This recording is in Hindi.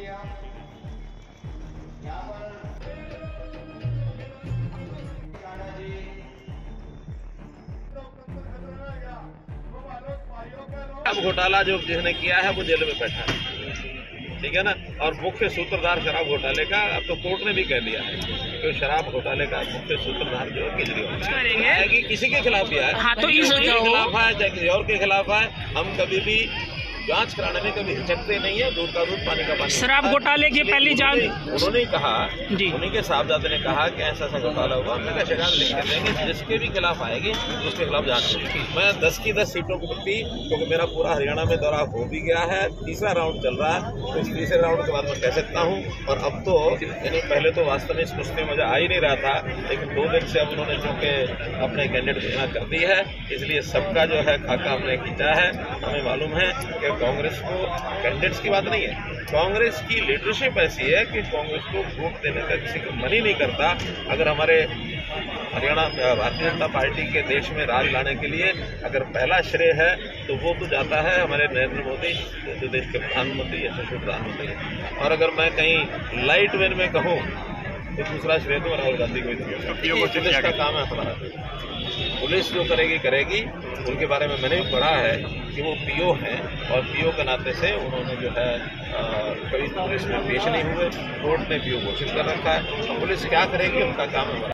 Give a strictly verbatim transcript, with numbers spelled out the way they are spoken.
अब घोटाला जो जिसने किया है वो जेल में बैठा है, ठीक है ना। और मुख्य सूत्रधार शराब घोटाले का अब तो कोर्ट ने भी कह दिया है कि शराब घोटाले का मुख्य सूत्रधार जो है केजरीवाल है, कि किसी के खिलाफ भी है, हाँ, तो इस के खिलाफ है चाहे किसी और के खिलाफ है, हम कभी भी जांच कराने में कभी हिचकते नहीं है। दूध का दूध पानी का पानी। शराब घोटाले की पहली जांच उन्होंने कहा, जी उन्हीं के साहबजादे ने कहा कि ऐसा ऐसा घोटाला हुआ, हमने कहा शिकायत लिख कर देंगे, जिसके भी खिलाफ आएगी उसके खिलाफ जांच होगी। मैं दस की दस सीटों के प्रति, क्योंकि मेरा पूरा हरियाणा में दौरा हो भी गया है, तीसरा राउंड चल रहा है, तो इस तीसरे राउंड के बाद मैं कह सकता हूँ। और अब तो यानी पहले तो वास्तव में इस मुश्किल में मजा आ ही नहीं रहा था, लेकिन दो दिन से अब उन्होंने चूंकि अपने कैंडिडेट घोषणा कर दी है, इसलिए सबका जो है खाका हमने खींचा है। हमें मालूम है कि कांग्रेस को कैंडिडेट्स की बात नहीं है, कांग्रेस की लीडरशिप ऐसी है कि कांग्रेस को वोट देने का किसी को मन ही नहीं करता। अगर हमारे हरियाणा भारतीय जनता पार्टी के देश में राज लाने के लिए अगर पहला श्रेय है तो वो तो जाता है हमारे नरेंद्र मोदी जो देश के प्रधानमंत्री यशस्वी प्रधानमंत्री हैं। और अगर मैं कहीं लाइट वेन में कहूँ तो दूसरा श्रेय तो राहुल गांधी को ही। पुलिस का काम है हमारा, पुलिस जो करेगी करेगी। उनके बारे में मैंने भी पढ़ा है कि वो पीओ हैं और पीओ के नाते से उन्होंने जो है आ, कभी पुलिस में पेश नहीं हुए, कोर्ट ने पीओ घोषित कर रखा है। पुलिस क्या करेगी उनका काम है।